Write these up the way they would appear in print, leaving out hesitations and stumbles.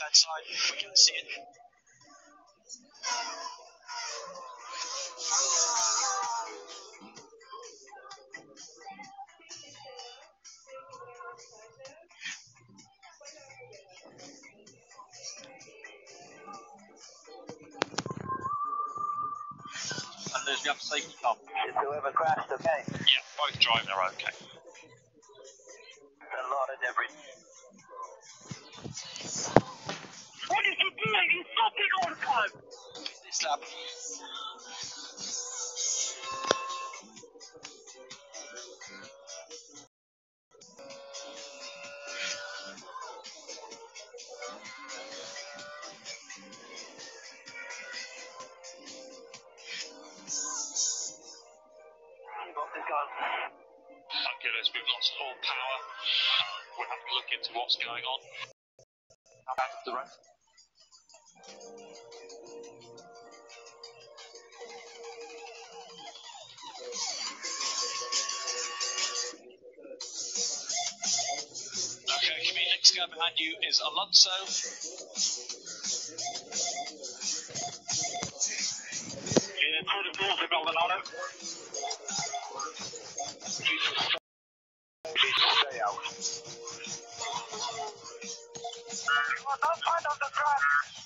left-hand side, we can see it. And there's the other safety car. Is whoever crashed okay? Yeah, both driving are okay. A lot of debris. What is he doing? He's stopping all the time. This lap. Box is gone. Okay, we've lost all power. We'll have to look into what's going on. Out of the rest. Okay, coming next guy behind you is Alonso. Yeah, through the doors of Maldonado. Stay out. Don't find on the track.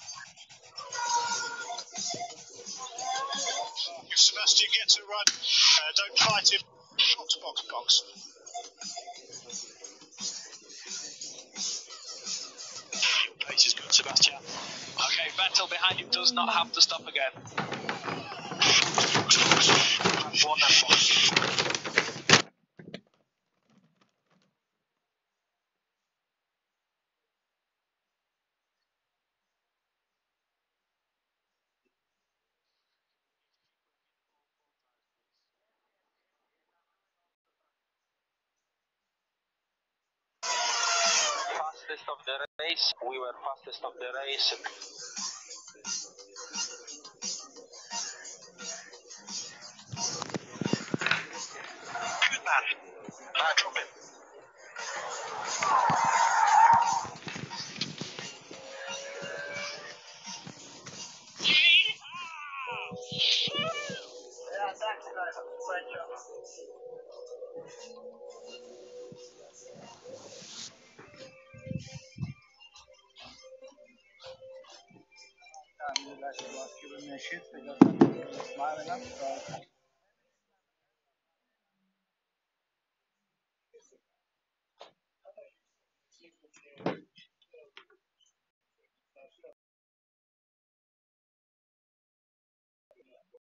If Sebastian gets a run, don't fight him. Box, box, box. Pace is good, Sebastian. Okay, Vettel behind you does not have to stop again. Fastest of the race. We were fastest of the race. Good man. Drop it. Yeah, that's nice. Great job.